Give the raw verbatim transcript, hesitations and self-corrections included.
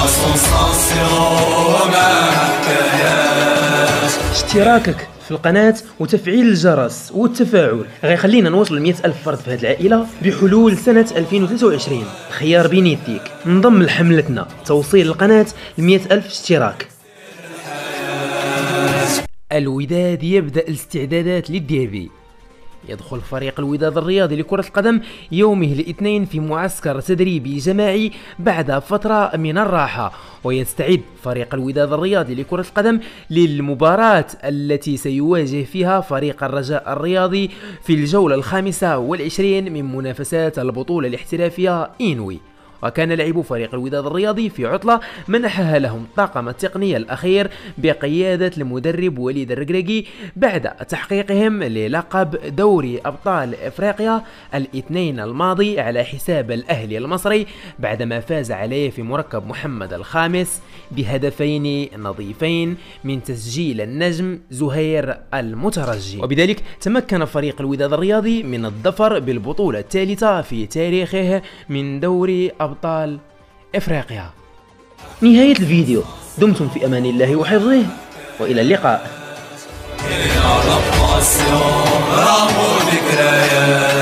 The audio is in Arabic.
اشتراكك في القناة وتفعيل الجرس والتفاعل غيخلينا نوصل ل مئة ألف فرد في هذه العائلة بحلول سنة ألفين وثلاثة وعشرين. خيار بين يديك، انضم لحملتنا توصيل القناة ل مئة ألف اشتراك. الوداد يبدأ الاستعدادات للديربي. يدخل فريق الوداد الرياضي لكرة القدم يومه الاثنين في معسكر تدريبي جماعي بعد فترة من الراحة، ويستعد فريق الوداد الرياضي لكرة القدم للمباراة التي سيواجه فيها فريق الرجاء الرياضي في الجولة الخامسة والعشرين من منافسات البطولة الاحترافية إنوي. وكان لاعبو فريق الوداد الرياضي في عطلة منحها لهم الطاقم التقني الأخير بقيادة المدرب وليد الركراكي بعد تحقيقهم للقب دوري أبطال إفريقيا الاثنين الماضي على حساب الأهلي المصري بعدما فاز عليه في مركب محمد الخامس بهدفين نظيفين من تسجيل النجم زهير المترجي. وبذلك تمكن فريق الوداد الرياضي من الظفر بالبطولة الثالثة في تاريخه من دوري أبطال إفريقيا. نهاية الفيديو، دمتم في أمان الله وحفظه، وإلى اللقاء.